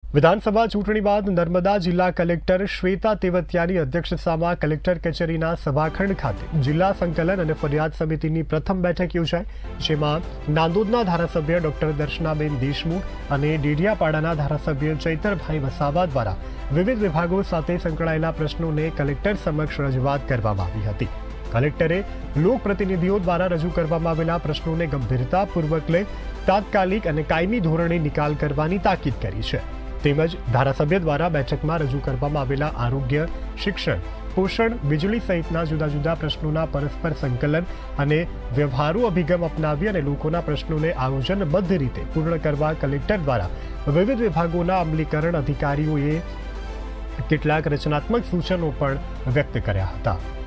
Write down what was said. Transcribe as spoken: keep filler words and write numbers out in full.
વિધાનસભા ચૂંટણી બાદ નર્મદા જિલ્લા કલેક્ટર શ્વેતા તેવતિયાની અધ્યક્ષતામાં કલેક્ટર કચેરીના સભાખંડ ખાતે જિલ્લા સંકલન અને ફરિયાદ સમિતિની પ્રથમ બેઠક યોજાઈ, જેમાં નાંદોદના ધારાસભ્ય ડોક્ટર દર્શનાબેન દેશમુખ અને ડેડિયાપાડાના ધારાસભ્ય ચૈતરભાઈ વસાવા દ્વારા વિવિધ વિભાગો સાથે સંકળાયેલા પ્રશ્નોને કલેક્ટર સમક્ષ રજૂઆત કરવામાં આવી હતી। કલેક્ટરે લોકપ્રતિનિધિઓ દ્વારા રજૂ કરવામાં આવેલા પ્રશ્નોને ગંભીરતાપૂર્વક લઈ તાત્કાલિક અને કાયમી ધોરણે નિકાલ કરવાની તાકીદ કરી છે। તેમજ ધારાસભ્ય દ્વારા બેઠકમાં રજૂ કરવામાં આવેલા આરોગ્ય, શિક્ષણ, પોષણ, વીજળી સહિતના જુદા જુદા પ્રશ્નોના પરસ્પર સંકલન અને વ્યવહારુ અભિગમ અપનાવી અને લોકોના પ્રશ્નોને આયોજનબદ્ધ રીતે પૂર્ણ કરવા કલેક્ટર દ્વારા વિવિધ વિભાગોના અમલીકરણ અધિકારીઓએ કેટલાક રચનાત્મક સૂચનો પણ વ્યક્ત કર્યા હતા।